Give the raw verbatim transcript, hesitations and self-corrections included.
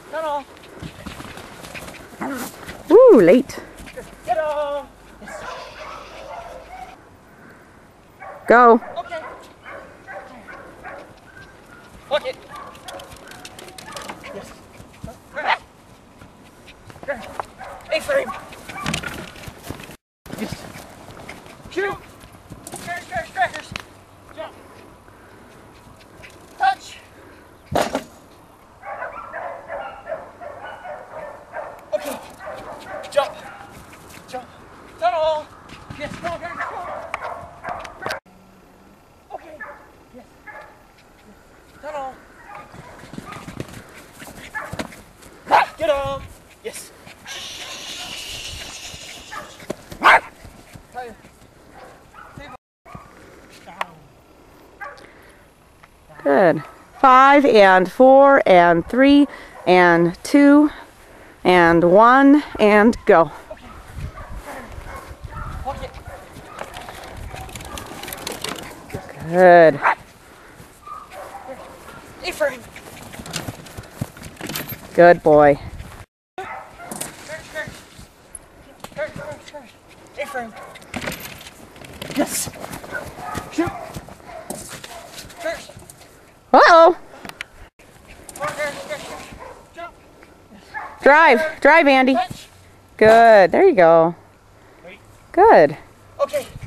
Tunnel. Ooh, late. Get off. Yes. Go. Okay. Look it. Yes. Right. Right. A-frame. Yes. Shoot. Crackers, crackers, crackers. Jump. Touch. Okay. Jump. Jump. Tunnel. Yes, tunnel, crackers, go. Okay. Yes. Yes. Tunnel. Get up. Yes. Tire. Good. Five and four and three and two and one and go. Okay. Good. A-frame. Good boy. A-frame. Yes. Shoot. First. Uh-oh. Jump. Drive. Drive, Andy. Touch. Good. There you go. Wait. Good. Okay.